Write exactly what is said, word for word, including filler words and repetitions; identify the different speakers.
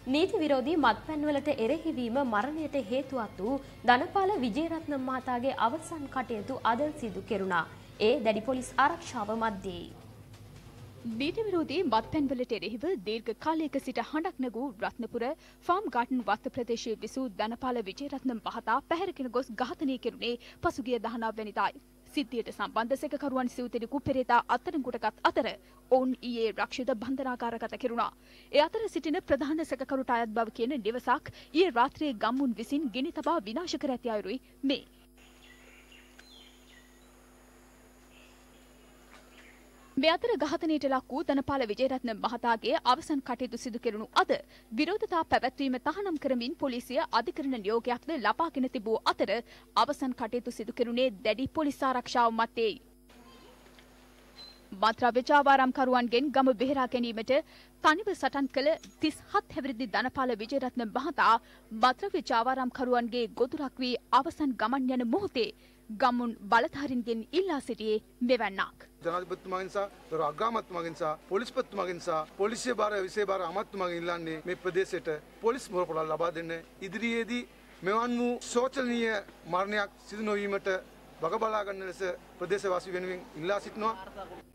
Speaker 1: නීති විරෝධී මත්පැන්වලට එරෙහිවීම මරණයට හේතුවත් වූ ධනපාල විජේරත්න මහතාගේ අවසන් කටයුතු අද සිදු කෙරුණා. ඒ දැඩි පොලිස් ආරක්ෂාව මැද්දේ.
Speaker 2: නීති විරෝධී මත්පැන්වලට එරෙහිව දීර්ඝ කාලයක සිට හඬක් නැගූ රත්නපුර ෆාම් ගාටන් වත්ත ප්‍රදේශයේ විසූ ධනපාල විජේරත්න මහතා පැහැරගෙන ගොස් ඝාතනය කෙරුණේ පසුගිය දහනව වෙනිදායි. සිද්ධියට සම්බන්ධ සැකකරුවන් සිව් දෙනෙකු පෙරේතා අත්අඩංගුවටගත් අතර ඔවුන් ඊයේ රක්ෂිත බන්ධනාගාරගත කෙරුණා. ඒ අතර සිටින ප්‍රධාන සැකකරුට අයත් බව කියන නිවසක් ඊයේ රාත්‍රියේ ගම්මුන් විසින් ගිනි තබා විනාශ කර ඇති අයුරුයි මේ. මේ අතර ඝාතනයට ලක් වූ ධනපාල විජේරත්න මහතාගේ අවසන් කටයුතු සිදු කෙරුණු අද විරෝධතා පැවැත්වීම තහනම් කරමින් පොලිසිය අධිකරණ නියෝගයක්ද ලබාගෙන තිබූ අතර අවසන් කටයුතු සිදු කෙරුණේ දැඩි පොලිස් ආරක්ෂාව මැත්තේයි. මත්ද්‍රව්‍ය ජාවාරම්කරුවන්ගෙන් ගම බෙහෙරා ගැනීමට තනිව සටන් කළ තිස් හත් හැවිරිදි ධනපාල විජේරත්න මහතා මත්ද්‍රව්‍ය ජාවාරම්කරුවන්ගේ ගොදුරක් වී අවසන් ගමන් යන මොහොතේ ගම්මුන් බලධාරීන්ගෙන් ඉල්ලා සිටියේ මෙවැන්නක්.
Speaker 3: ජනාධිපතිතුමාගෙන් සහ දොර අග්‍රාමාත්‍යතුමාගෙන් සහ පොලිස්පතිතුමාගෙන් සහ පොලිසිය භාර විෂය භාර අමාත්‍යතුමාගෙන් ඉල්ලන්නේ මේ ප්‍රදේශයට පොලිස් මුරපොළ ලබා දෙන්න. ඉදිරියේදී මෙවන් වූ ශෝචනීය මරණයක් සිදු නොවීමට වග බලා ගන්න ලෙස ප්‍රදේශවාසී වෙනුවෙන් ඉල්ලා සිටිනවා.